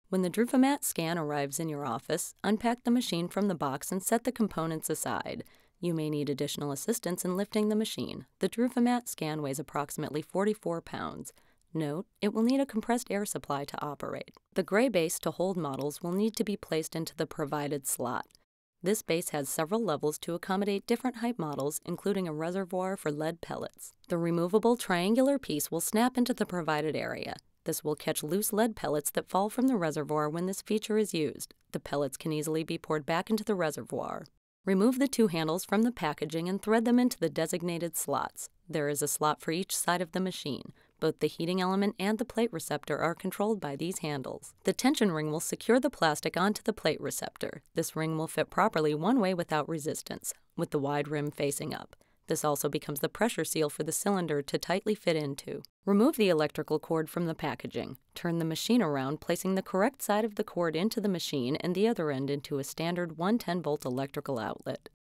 When the Drufomat scan arrives in your office, unpack the machine from the box and set the components aside. You may need additional assistance in lifting the machine. The Drufomat scan weighs approximately 44 pounds. Note, it will need a compressed air supply to operate. The gray base to hold models will need to be placed into the provided slot. This base has several levels to accommodate different height models, including a reservoir for lead pellets. The removable triangular piece will snap into the provided area. This will catch loose lead pellets that fall from the reservoir when this feature is used. The pellets can easily be poured back into the reservoir. Remove the two handles from the packaging and thread them into the designated slots. There is a slot for each side of the machine. Both the heating element and the plate receptor are controlled by these handles. The tension ring will secure the plastic onto the plate receptor. This ring will fit properly one way without resistance, with the wide rim facing up. This also becomes the pressure seal for the cylinder to tightly fit into. Remove the electrical cord from the packaging. Turn the machine around, placing the correct side of the cord into the machine and the other end into a standard 110-volt electrical outlet.